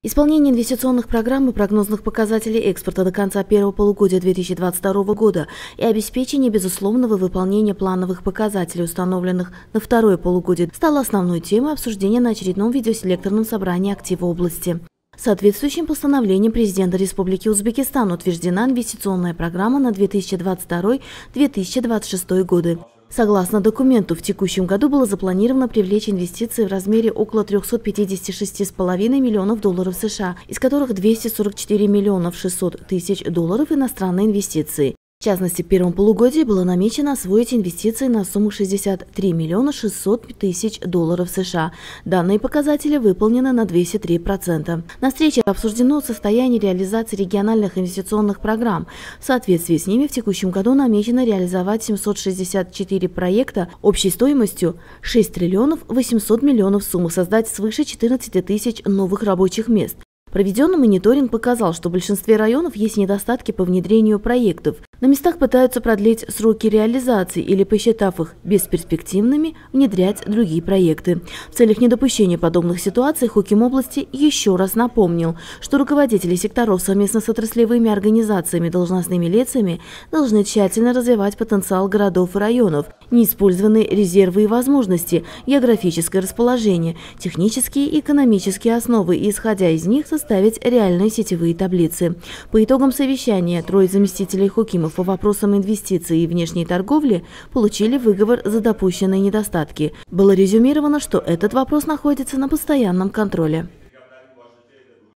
Исполнение инвестиционных программ и прогнозных показателей экспорта до конца первого полугодия 2022 года и обеспечение безусловного выполнения плановых показателей, установленных на второе полугодие, стало основной темой обсуждения на очередном видеоселекторном собрании актива области. Соответствующим постановлением президента Республики Узбекистан утверждена инвестиционная программа на 2022-2026 годы. Согласно документу, в текущем году было запланировано привлечь инвестиции в размере около 356,5 миллионов долларов США, из которых 244 миллионов 600 тысяч долларов иностранные инвестиции. В частности, в первом полугодии было намечено освоить инвестиции на сумму 63 миллиона 600 тысяч долларов США. Данные показатели выполнены на 203%. На встрече обсуждено состояние реализации региональных инвестиционных программ. В соответствии с ними в текущем году намечено реализовать 764 проекта общей стоимостью 6 триллионов 800 миллионов сумм, создать свыше 14 тысяч новых рабочих мест. Проведенный мониторинг показал, что в большинстве районов есть недостатки по внедрению проектов. На местах пытаются продлить сроки реализации или, посчитав их бесперспективными, внедрять другие проекты. В целях недопущения подобных ситуаций Хоким области еще раз напомнил, что руководители секторов совместно с отраслевыми организациями и должностными лицами должны тщательно развивать потенциал городов и районов, неиспользованные резервы и возможности, географическое расположение, технические и экономические основы и, исходя из них, составить реальные сетевые таблицы. По итогам совещания трое заместителей хокимов по вопросам инвестиций и внешней торговли получили выговор за допущенные недостатки. Было резюмировано, что этот вопрос находится на постоянном контроле.